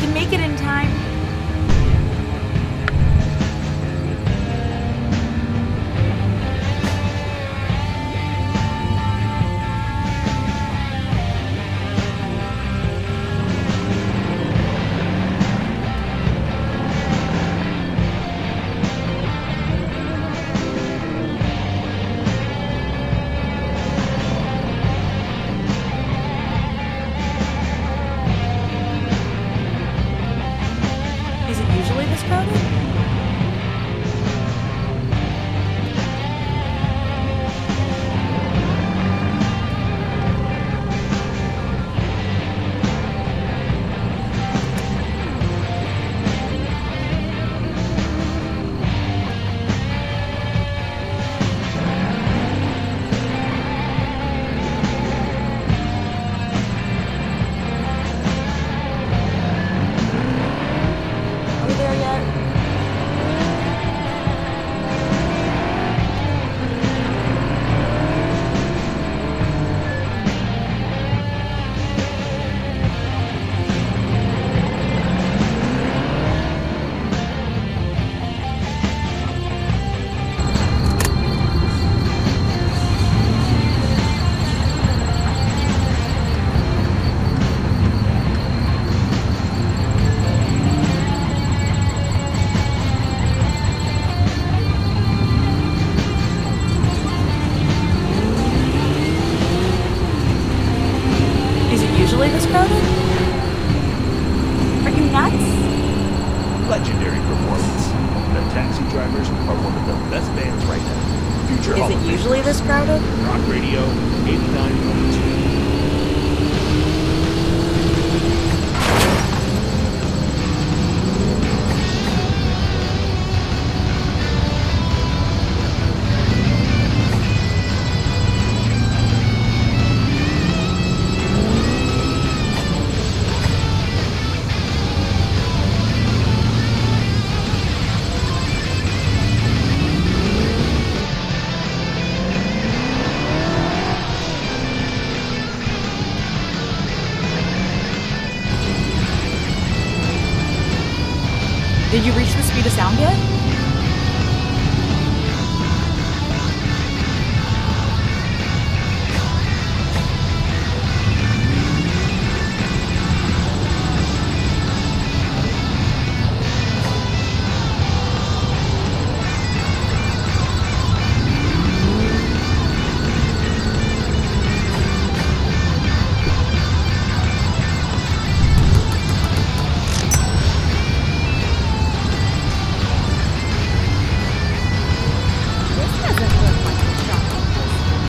can make it in time. Is it usually this crowded? Are we there yet? Is it usually this crowded? Are you nuts? Legendary performance. The Taxi Drivers are one of the best bands right now. Future Is Hall it of Fame. usually this crowded? Rock Radio 89.2. Did you reach the speed of sound yet?